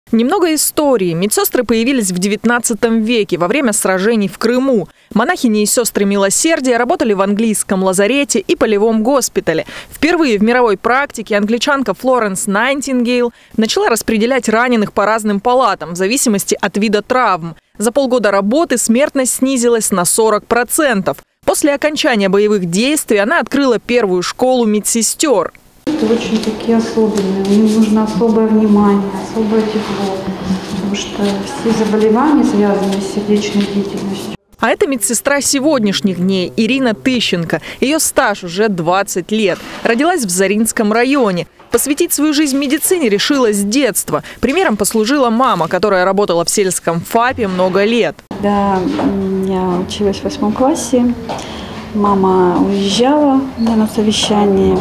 Немного истории. Медсестры появились в XIX веке во время сражений в Крыму. Монахини и сестры милосердия работали в английском лазарете и полевом госпитале. Впервые в мировой практике англичанка Флоренс Найтингейл начала распределять раненых по разным палатам в зависимости от вида травм. За полгода работы смертность снизилась на 40%. После окончания боевых действий она открыла первую школу медсестер. Это очень такие особенные, им нужно особое внимание, особое тепло, потому что все заболевания связаны с сердечной деятельностью. А это медсестра сегодняшних дней Ирина Тыщенко. Ее стаж уже 20 лет. Родилась в Заринском районе. Посвятить свою жизнь медицине решила с детства. Примером послужила мама, которая работала в сельском ФАПе много лет. Да, я училась в 8 классе. Мама уезжала на совещание.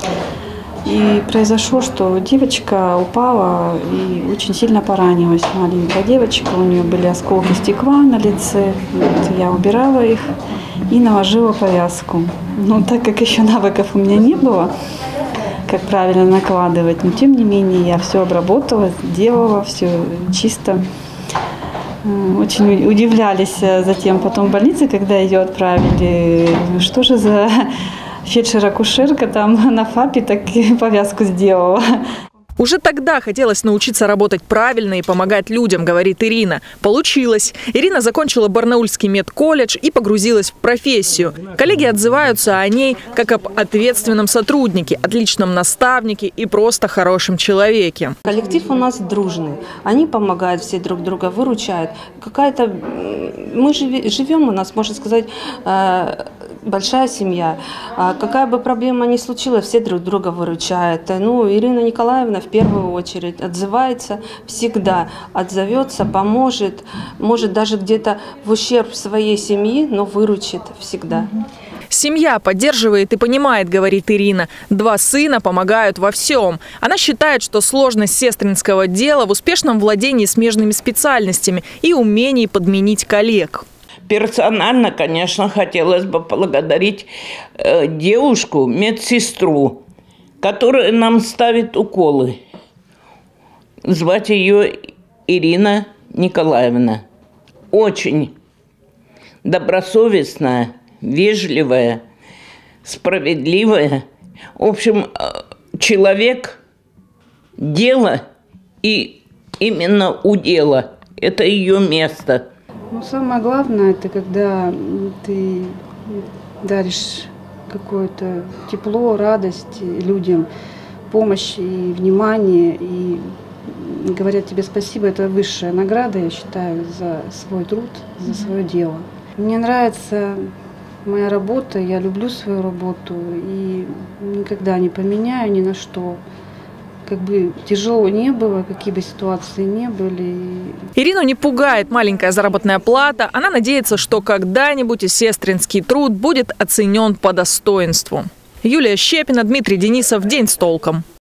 И произошло, что девочка упала и очень сильно поранилась. Маленькая девочка, у нее были осколки стекла на лице. Вот я убирала их и наложила повязку. Но так как еще навыков у меня не было, как правильно накладывать, но тем не менее я все обработала, делала, все чисто. Очень удивлялись затем потом в больнице, когда ее отправили. Что же за фельдшер-акушерка там на ФАПе так повязку сделала. Уже тогда хотелось научиться работать правильно и помогать людям, говорит Ирина. Получилось. Ирина закончила Барнаульский медколледж и погрузилась в профессию. Коллеги отзываются о ней как об ответственном сотруднике, отличном наставнике и просто хорошем человеке. Коллектив у нас дружный. Они помогают, все друг друга выручают. Мы живем, у нас, можно сказать, большая семья. Какая бы проблема ни случилась, все друг друга выручают. Ирина Николаевна в первую очередь отзывается всегда, отзовется, поможет, может даже где-то в ущерб своей семьи, но выручит всегда. Семья поддерживает и понимает, говорит Ирина. 2 сына помогают во всем. Она считает, что сложность сестринского дела в успешном владении смежными специальностями и умении подменить коллег. Персонально, конечно, хотелось бы поблагодарить девушку, медсестру, которая нам ставит уколы. Звать ее Ирина Николаевна. Очень добросовестная, вежливая, справедливая. В общем, человек дела и именно у дела. Это ее место. Самое главное, это когда ты даришь какое-то тепло, радость людям, помощь и внимание, и говорят тебе спасибо. Это высшая награда, я считаю, за свой труд, за свое дело. Мне нравится моя работа, я люблю свою работу и никогда не поменяю ни на что. Как бы тяжело не было, какие бы ситуации не были. Ирину не пугает маленькая заработная плата. Она надеется, что когда-нибудь и сестринский труд будет оценен по достоинству. Юлия Щепина, Дмитрий Денисов. День с толком.